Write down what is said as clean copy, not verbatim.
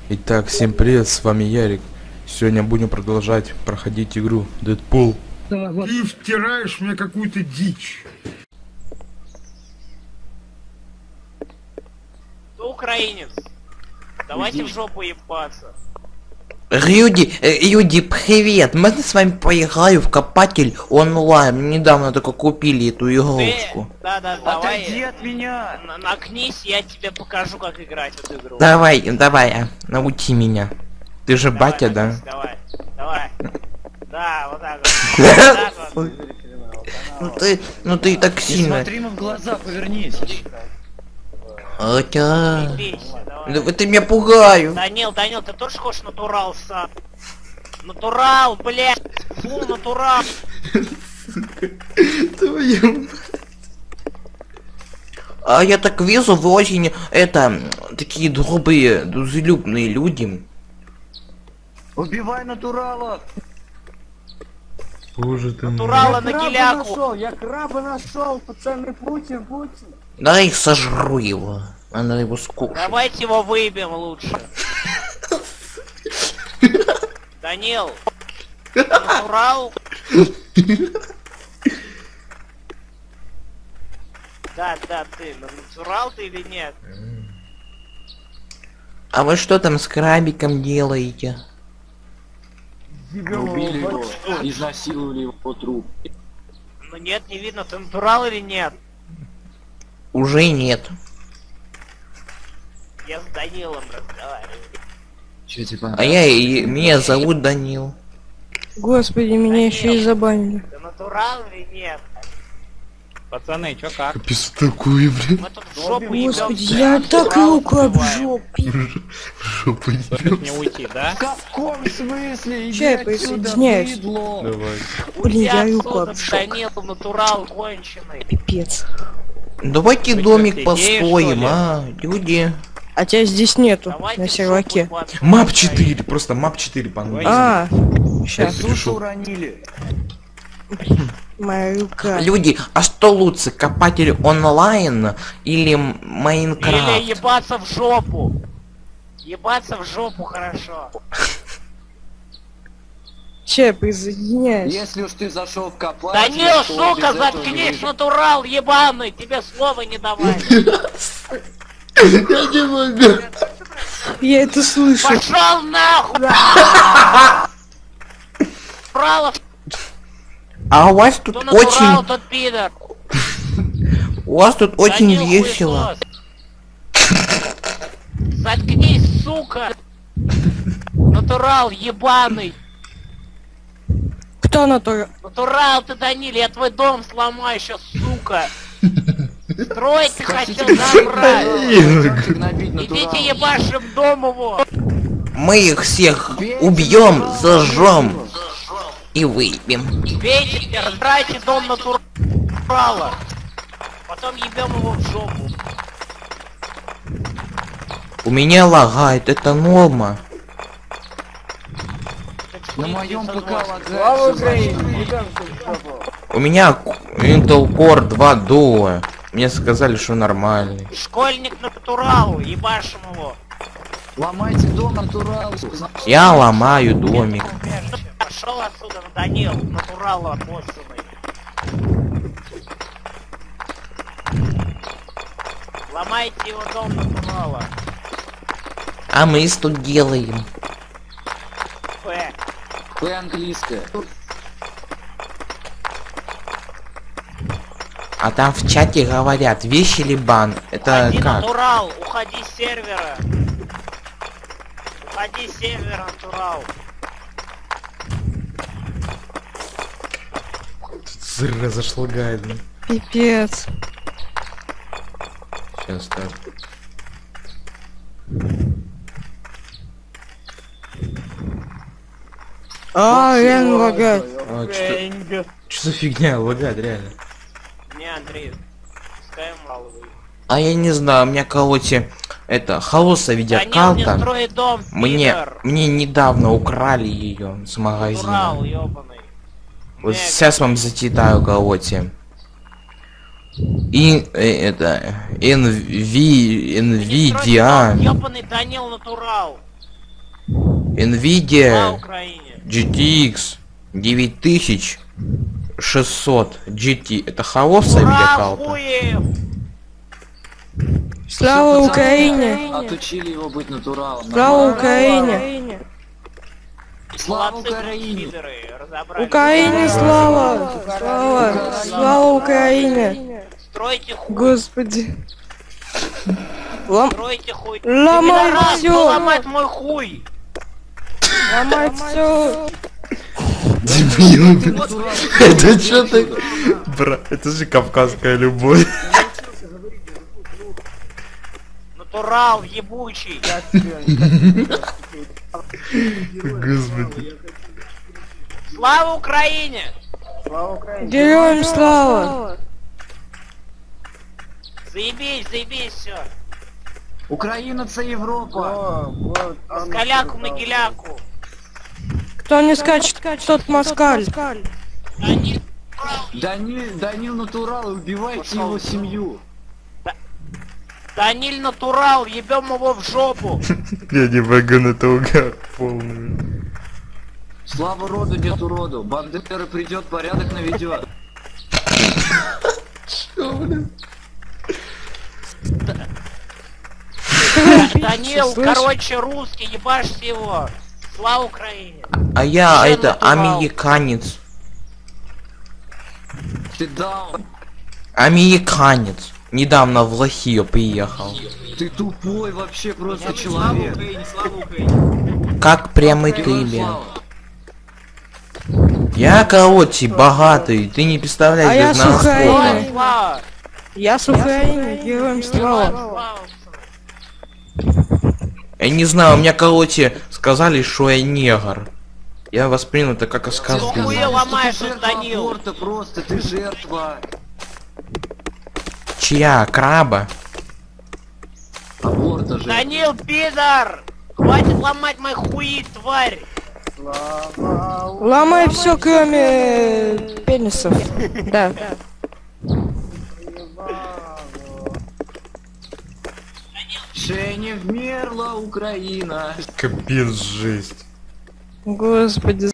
Итак, всем привет, с вами Ярик. Сегодня будем продолжать проходить игру Дэдпул. Ты втираешь мне какую-то дичь. Ты украинец. Давайте в жопу ебаться. Люди, привет! Можно с вами поиграю в Копатель онлайн? Недавно только купили эту игрушку. Да, Отойди давай. от меня! Накнись, я тебе покажу, как играть в эту игру. Давай, научи меня. Ты же Давай, батя, да? накнись, Давай. Да, вот так вот. Вот так вот. Ну ты так Не сильно. смотри ему в глаза, повернись. Хотя... Бейся, давай. Да ты меня пугаю. Данил, ты тоже хочешь натурал сам? Натурал, блядь! Фу, натурал! Твою... А я так вижу, вы очень, такие добрые, дружелюбные люди. Убивай натуралов! Боже ты мой. Натурала на геляку! Я краба нашел, пацаны, Путин. Дай сожру его. Надо его скушать. Давайте его выебем лучше. Данил! Ты натурал? Да, ты натурал ты или нет? А вы что там с крабиком делаете? Убили его, изнасиловали его труп. Ну нет, не видно, ты натурал или нет? Уже нет. Я с Данилом разговариваю. Че типа? А меня зовут Данил. Господи, меня еще и забанили. Ты натурал или нет? Пацаны, чё как? Капец такое, блин. Мы тут в жопу Господи, ебёмся, я а так натурал руку убиваем. обжег. Жопа Хочешь мне уйти, да? В каком смысле? Иди Ща я отсюда, присоединяюсь. быдло! Давай. Блин, я Уйди руку отсюда, обжег. Данил, натурал конченый. Пипец. Давайте Вы домик чё, геи, построим, что ли? люди. А тебя здесь нету Давайте на в серваке. жопу ебаться. Мап 4, просто мап 4 понадобится. А, щас, Сушу уронили. моя рука. Люди, а что лучше, Копатель онлайн или Или Майнкрафт? ебаться в жопу. Ебаться в жопу хорошо. Че, присоединяюсь. Если уж ты зашел в копатель, Данил, то сука, без этого заткнись, не натурал ебаный, тебе слова не давай. Я не могу. Я это слышу. Пошел нахуй! Натуралов, А у вас тут кто натурал, очень, тот пидор. очень Данил, весело. хуесос. Заткнись, сука! Натурал ебаный! Кто на то? Натурал ты, Данил, я твой дом сломаю сейчас, сука! Строить ты хотел забрать! Как гнобить Идите натурала? ебашим дом его! Мы их всех убьем, зажжем и выпьем. Бейте, разбирайте дом натурала! Потом ебем его в жопу. У меня лагает, это норма. На моем ПК Слава лагает. Украине! У меня Intel Core 2 Duo. Мне сказали, что нормальный. Школьник натурал, ебашим его. Ломайте дом натурал. Я ломаю домик. Пошел отсюда, Данил, натурал обоссанный. Ломайте его дом натурала. А мы что делаем? П. Вы английская. А там в чате говорят, вещи или бан. Это Уходи, как? натурал, уходи с сервера. Уходи с сервера, натурал. Разошло лагает, блин. Пипец. Сейчас так. А, реально лагает. Что за фигня, лагает реально. Не, Андрей, пускай мало вы. А я не знаю, у меня, короче, это холоса Данил, не видеокарта. строй дом, пидор. Мне недавно украли ее с магазина. Натурал, ёбаный. Вот Мега. сейчас вам зачитаю, короче. И это Ты не строй Nvidia. дом, ёбаный Данил натурал. Nvidia Украине. GTX 9600 GT. Это холостая Ура, видеокарта? хуев! Слава Всё, пацаны, Украине! Отучили его быть натуралом. Слава Нормально. Украине! Слава Молодцы, Украине! пидоры, разобрались. Украине слава! Слава! Слава Украине! Стройте хуй, Господи! стройте хуй. Ломай Ты пидорас, всё. кто ломает мой хуй? Ломай все! Дебил. Натурал. Это что ты? Бра, это же кавказская любовь. Натурал ебучий. Господи. Слава Украине! Героям слава! Заебись, заебись, все. Україна це Європа. Москаляку, могиляку. Кто не скачет, тот москаль! Они... Данил натурал, убивайте его семью. Даниль натурал, ебем его в жопу. Я не могу, это угар полный. Слава роду, нет уроду. Бандера придет, порядок наведет. Данил, Слышь? короче, русский, ебашьте его. Слава Украине. А я Все это натурал. американец. Ты даун. Американец. Недавно в Лохию приехал. Ты тупой вообще просто человек. Как прямый Героям ты, слава. Я, короче, богатый. Ты не представляешь, А я без нас сухая. сколько. Слава, слава. Я с Украины, героям слава! Слава. Я не знаю, у меня, короче, сказали, что я негр. Я воспринял это как Ты оскорбление. хуя ломаешь, Ты жертва Данил. аборта просто, ты жертва. Чья? Краба? Аборта же. Данил, пидор! Хватит ломать мои хуи, тварь! Ломай все, кроме пенисов. Да. Ще не вмерла Украина. Капец, жесть. Господи.